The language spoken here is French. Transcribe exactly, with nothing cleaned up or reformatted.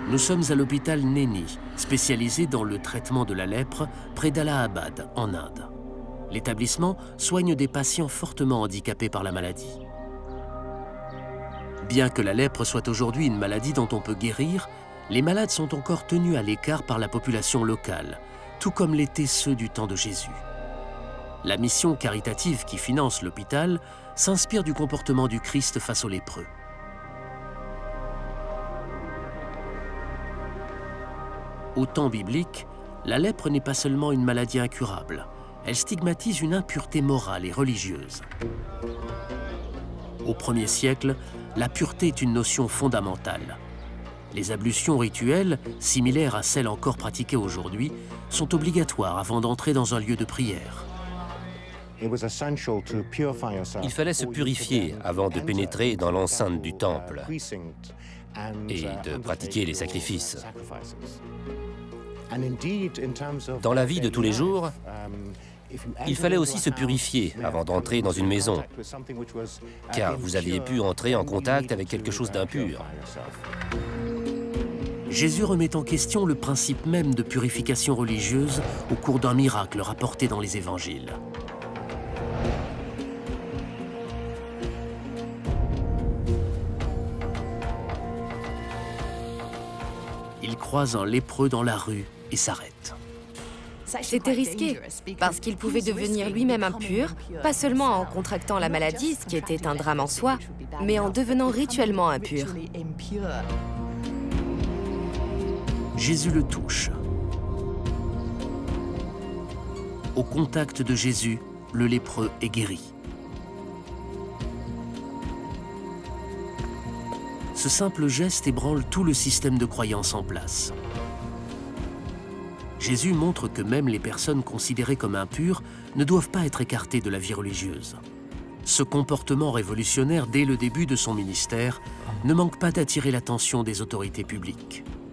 Nous sommes à l'hôpital Neni, spécialisé dans le traitement de la lèpre, près d'Allahabad, en Inde. L'établissement soigne des patients fortement handicapés par la maladie. Bien que la lèpre soit aujourd'hui une maladie dont on peut guérir, les malades sont encore tenus à l'écart par la population locale, tout comme l'étaient ceux du temps de Jésus. La mission caritative qui finance l'hôpital s'inspire du comportement du Christ face aux lépreux. Au temps biblique, la lèpre n'est pas seulement une maladie incurable, elle stigmatise une impureté morale et religieuse. Au premier siècle, la pureté est une notion fondamentale. Les ablutions rituelles, similaires à celles encore pratiquées aujourd'hui, sont obligatoires avant d'entrer dans un lieu de prière. Il fallait se purifier avant de pénétrer dans l'enceinte du temple et de pratiquer les sacrifices. Dans la vie de tous les jours, il fallait aussi se purifier avant d'entrer dans une maison, car vous aviez pu entrer en contact avec quelque chose d'impur. Jésus remet en question le principe même de purification religieuse au cours d'un miracle rapporté dans les évangiles. Il croise un lépreux dans la rue et s'arrête. C'était risqué, parce qu'il pouvait devenir lui-même impur, pas seulement en contractant la maladie, ce qui était un drame en soi, mais en devenant rituellement impur. Jésus le touche. Au contact de Jésus, le lépreux est guéri. Ce simple geste ébranle tout le système de croyance en place. Jésus montre que même les personnes considérées comme impures ne doivent pas être écartées de la vie religieuse. Ce comportement révolutionnaire dès le début de son ministère ne manque pas d'attirer l'attention des autorités publiques.